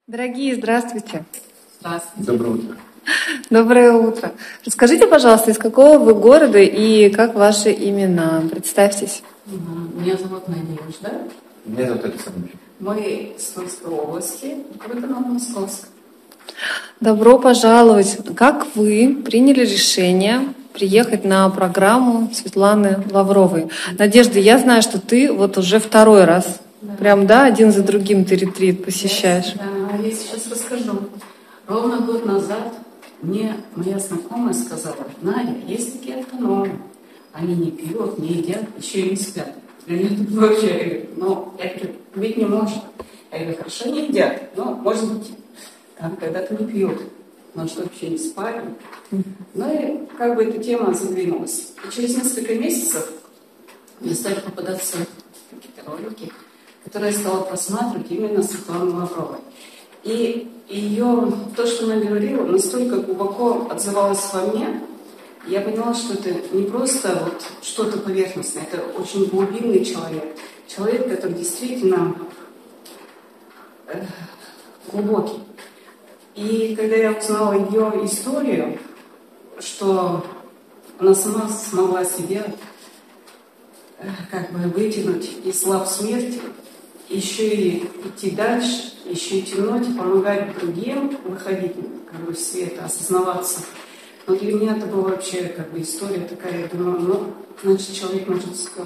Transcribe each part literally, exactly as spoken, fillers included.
Дорогие, здравствуйте. Здравствуйте. Доброе утро. Доброе утро. Расскажите, пожалуйста, из какого вы города и как ваши имена? Представьтесь. Меня зовут Надежда. Меня зовут Александр. Мы из Тульской области, город Новомосковск. Добро пожаловать. Как вы приняли решение приехать на программу Светланы Лавровой? Надежда, я знаю, что ты вот уже второй раз, Да. прям, да, один за другим ты ретрит посещаешь. Да, я сейчас расскажу. Ровно год назад мне моя знакомая сказала: Надя, есть такие автономы, они не пьют, не едят, еще и не спят. Для меня это вообще, я говорю, ну, я говорю, пить не может. Я говорю, хорошо, не едят, но, может быть, там когда-то не пьют, но что вообще не спали. Ну и как бы эта тема задвинулась. И через несколько месяцев мне стали попадаться какие-то ролики, которые я стала просматривать именно Светланой Лавровой. И ее, то, что она говорила, настолько глубоко отзывалось во мне, я поняла, что это не просто вот что-то поверхностное, это очень глубинный человек. Человек, который действительно э, глубокий. И когда я узнала ее историю, что она сама смогла себя э, как бы вытянуть из лап смерти, еще и идти дальше, еще и тянуть, и помогать другим выходить как бы, в свет, осознаваться. Но для меня это была вообще как бы история такая, я думаю, ну, значит, человек может все.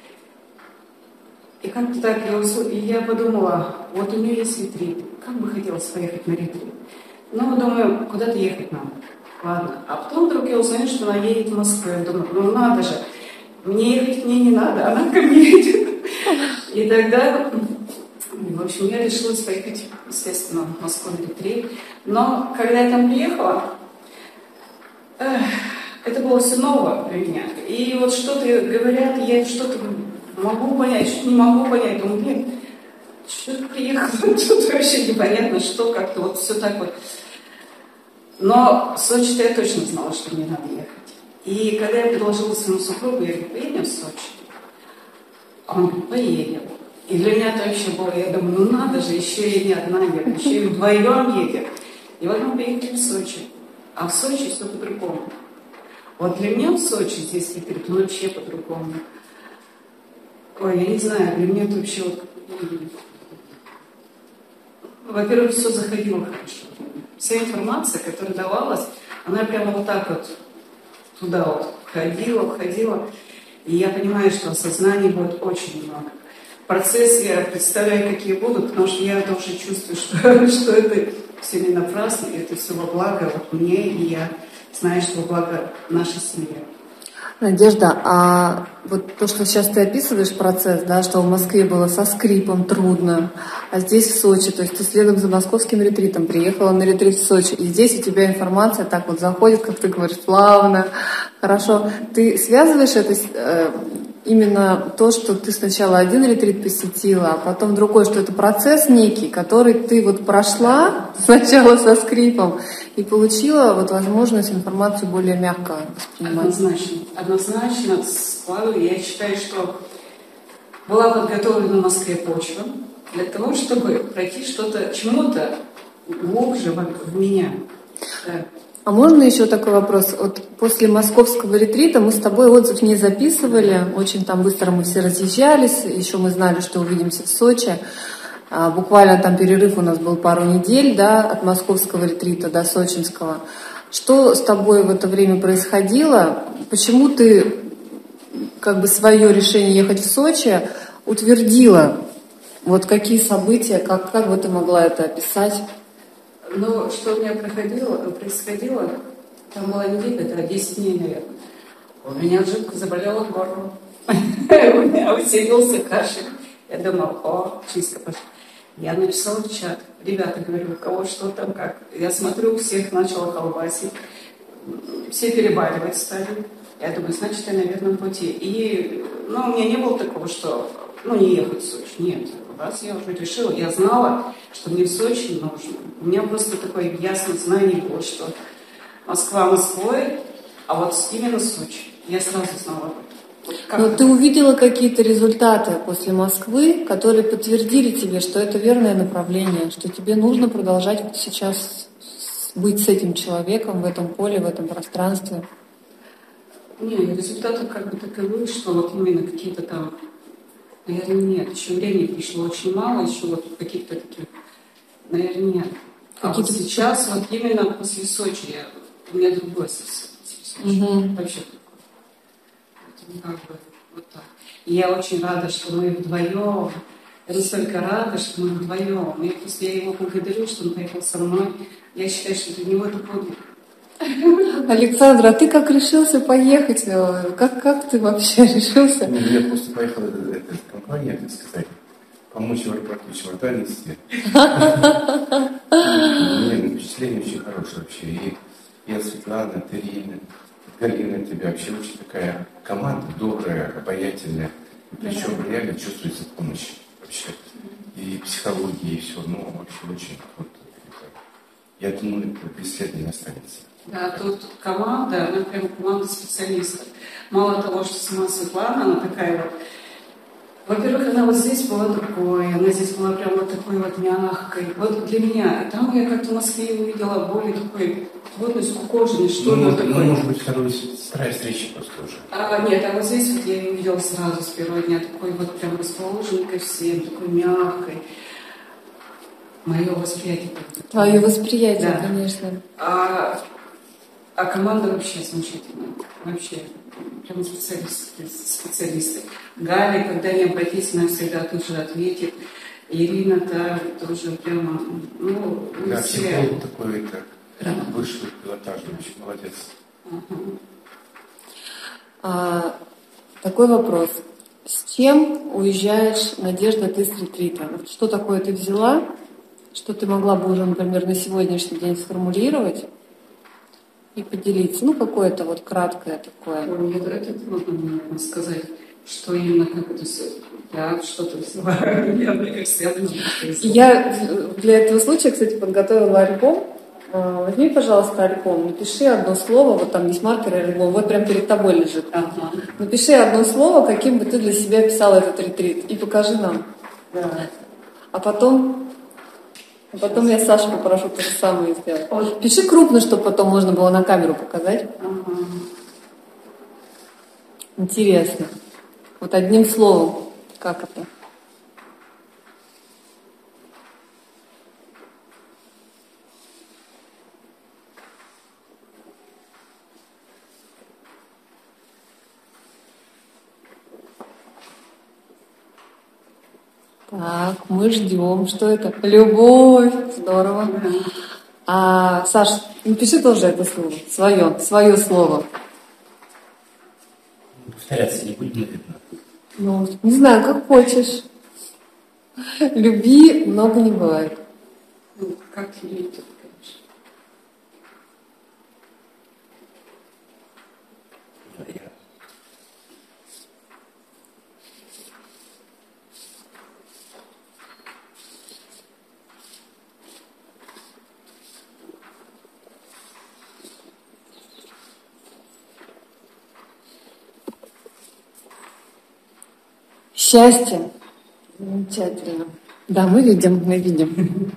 И как-то так я, усл... и я подумала, вот у нее есть ретрит, как бы хотелось поехать на ретрит. Ну, думаю, куда-то ехать надо. Ладно. А потом вдруг я узнаю, что она едет в Москву. Я думаю, ну надо же, мне ехать к ней не надо, она ко мне едет. И тогда, в общем, я решилась поехать, естественно, в Москву на ретрит. Но когда я там приехала, эх, это было все новое для меня. И вот что-то говорят, я что-то могу понять, что не могу понять. Думаю, блин, что-то приехала, что-то вообще непонятно, что как-то вот все так вот. Но в Сочи-то я точно знала, что мне надо ехать. И когда я предложила своему супругу, я говорю, поедем в Сочи? Он говорит, поедем. И для меня это вообще было, я думаю, ну надо же, еще и не одна едет, еще и вдвоем едет. И вот мы приехали в Сочи. А в Сочи все по-другому. Вот для меня в Сочи здесь ретрит вообще по-другому. Ой, я не знаю, для меня это вообще вот... Во-первых, все заходило хорошо. Вся информация, которая давалась, она прямо вот так вот туда вот входила, входила. И я понимаю, что осознаний будет очень много. Процесс я представляю, какие будут, потому что я тоже чувствую, что, что это все не напрасно, и это все во благо вот мне, и я знаю, что во благо нашей семье. Надежда, а вот то, что сейчас ты описываешь процесс, да, что в Москве было со скрипом трудно, а здесь в Сочи, то есть ты следом за московским ретритом приехала на ретрит в Сочи, и здесь у тебя информация так вот заходит, как ты говоришь, плавно, хорошо. Ты связываешь это э, именно то, что ты сначала один ретрит посетила, а потом другой, что это процесс некий, который ты вот прошла сначала со скрипом и получила вот возможность информацию более мягко воспринимать. Однозначно. Однозначно складываю. Я считаю, что была подготовлена в Москве почва для того, чтобы пройти что-то, чему-то глубже в меня. Да. А можно еще такой вопрос? Вот после московского ретрита мы с тобой отзыв не записывали, очень там быстро мы все разъезжались, еще мы знали, что увидимся в Сочи. А, буквально там перерыв у нас был пару недель, да, от московского ретрита до сочинского. Что с тобой в это время происходило? Почему ты как бы свое решение ехать в Сочи утвердила? Вот какие события, как, как бы ты могла это описать? Ну, что у меня происходило, происходило, там была неделя, да, десять дней, наверное. У меня жутко заболело горло. У меня усилился кашель. Я думала, о, чистка пошла. Я написала в чат. Ребята, говорю, у кого что там, как. Я смотрю, у всех начало колбасить. Все перебаливать стали. Я думаю, значит, я на верном пути. И, ну, у меня не было такого, что, ну, не ехать в Сочи. Нет. Раз я уже решила, я знала, что мне в Сочи нужно. У меня просто такое ясное знание было, что Москва Москвой, а вот именно Сочи. Я сразу знала об этом. Но ты увидела какие-то результаты после Москвы, которые подтвердили тебе, что это верное направление, что тебе нужно продолжать вот сейчас быть с этим человеком в этом поле, в этом пространстве? Не, результаты как бы таковы, что вот именно какие-то там, наверное, нет. Еще времени пришло очень мало, еще вот каких-то таких, наверное, нет. А вот сейчас, вот именно после Сочи, я, у меня другое совсем. Угу. Вообще такое. Как бы вот так. И я очень рада, что мы вдвоем. Я настолько рада, что мы вдвоем. Я просто я его благодарю, что он поехал со мной. Я считаю, что для него это подвиг. Александра, а ты как решился поехать? Как, как ты вообще решился? Ну, я просто поехал, это, это компания, так сказать, помочь в аэропорту нести. Мне впечатление очень хорошее вообще. И я, Светлана, ты, Ирина, Галина, тебя вообще очень такая команда добрая, обаятельная. Причем реально чувствуется помощь вообще. И психология, и все. Ну, вообще очень круто. Я думаю, это бесследно не останется. Да, тут команда, она прям команда специалистов. Мало того, что сама Светлана, она такая вот. Во-первых, она вот здесь была другой, она здесь была прям вот такой вот мягкой. Вот для меня. И там я как-то в Москве увидела более такой плотность скукоженной, что ли. Ну, такой. Ну, может быть, второй, вторая встреча просто уже. А, нет, а вот здесь вот я ее увидела сразу с первого дня, такой вот прям расположенной ко всем, такой мягкой. Мое восприятие. Твое восприятие, да. Конечно. А, а команда вообще замечательная. Вообще. Прям специалисты, специалисты. Галя, когда не обратись, она всегда тут же ответит. Ирина-то тоже прямо, ну, да, все. психолог такой, это, да. Высший пилотажный, очень молодец. Uh-huh. А, такой вопрос. С чем уезжаешь, Надежда, ты с ретрита? Что такое ты взяла? Что ты могла бы уже, например, на сегодняшний день сформулировать и поделиться? Ну, какое-то вот краткое такое. Ой, это, это трудно мне сказать, что именно как это все. Я что-то взяла, я как связано. Я для этого случая, кстати, подготовила альбом. Возьми, пожалуйста, альбом, напиши одно слово, вот там есть маркер альбом, вот прям перед тобой лежит. Ага. Напиши одно слово, каким бы ты для себя писала этот ретрит, и покажи нам. Да. А потом... А потом я Сашу попрошу то же самое сделать. Вот. Пиши крупно, чтобы потом можно было на камеру показать. Ага. Интересно. Вот одним словом, как это? Так, мы ждем. Что это? Любовь. Здорово. А, Саш, напиши тоже это слово. Свое, свое слово. Повторяться не будет, наверное. Ну, не знаю, как хочешь. Любви много не бывает. Ну, как тебе это, конечно. Счастье. Замечательно. Да, мы видим, мы видим.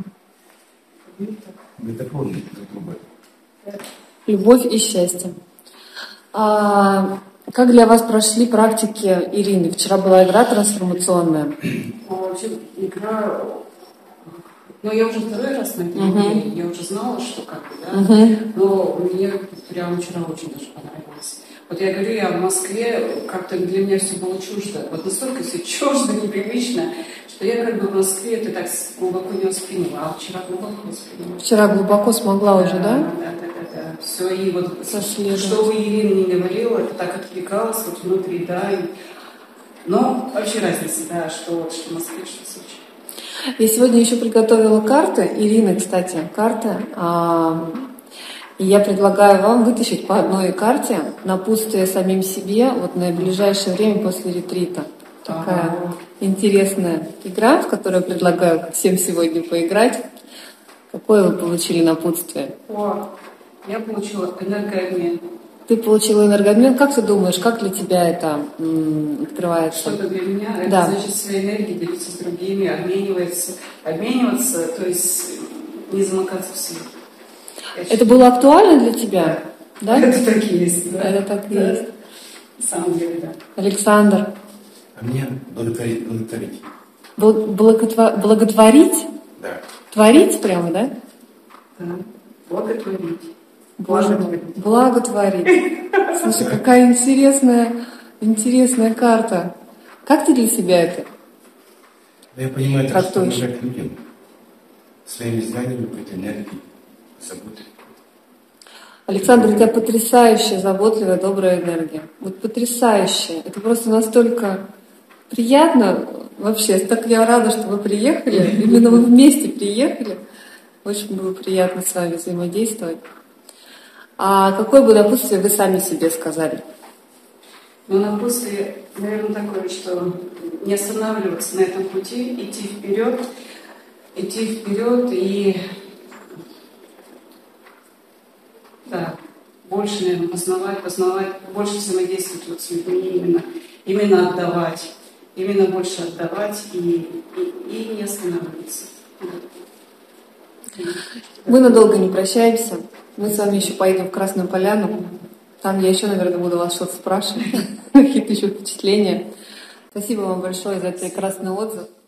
Мы так помним друг друга. Любовь и счастье. А как для вас прошли практики Ирины? Вчера была игра трансформационная. А вообще игра... Ну, я уже второй раз на этой игре, uh-huh. я уже знала, что как бы, да, uh-huh. но мне прямо вчера очень даже понравилось. Вот я говорю, я в Москве, как-то для меня все было чуждо. Вот настолько все чуждо, непривычно, что я как бы в Москве это так глубоко не восприняла, а вчера глубоко восприняла. Вчера глубоко смогла да, уже, да? Да, да, да, да, да. Все, и вот Соследовать. Что бы Ирина не говорила, это так откликалось вот внутри, да. И... Но вообще разница, да, что вот, что в Москве, что в Сочи. Я сегодня еще приготовила карты. Ирина, кстати, карты. И я предлагаю вам вытащить по одной карте напутствие самим себе вот на ближайшее время после ретрита. Такая ага. интересная игра, в которую я предлагаю всем сегодня поиграть. Какое вы получили напутствие? О, я получила энергообмен. Ты получила энергообмен. Как ты думаешь, как для тебя это м, открывается? Что-то для меня, это Да. значит своей энергией делиться с другими, обмениваться, обмениваться, то есть не замыкаться в себе. Это было актуально для тебя? Да? Это так и есть, да. Это так и Да. есть. На самом деле, да. Александр, А мне благотворить, благотворить. бл- благотво- благотворить? Да. Творить прямо, да? Да. Благотворить. Боже мой, Благотворить. благотворить. Слушай, какая интересная, интересная карта. Как ты для себя это? Но я понимаю, это Как что точно? помогать людям своими знаниями, какой-то энергией, заботой. Александр, у тебя потрясающая, заботливая, добрая энергия. Вот потрясающая. Это просто настолько приятно вообще. Так я рада, что вы приехали. Именно вы вместе приехали. Очень было приятно с вами взаимодействовать. А какое бы напутствие вы сами себе сказали? Но напутствие, наверное, такое, что не останавливаться на этом пути, идти вперед, идти вперед и да, больше, наверное, познавать, познавать, больше взаимодействовать вот с людьми, именно, именно отдавать, именно больше отдавать и, и, и не останавливаться. Мы надолго не прощаемся. Мы с вами еще поедем в Красную Поляну. Там я еще, наверное, буду вас что-то спрашивать. Какие-то еще впечатления. Спасибо вам большое за прекрасный отзыв.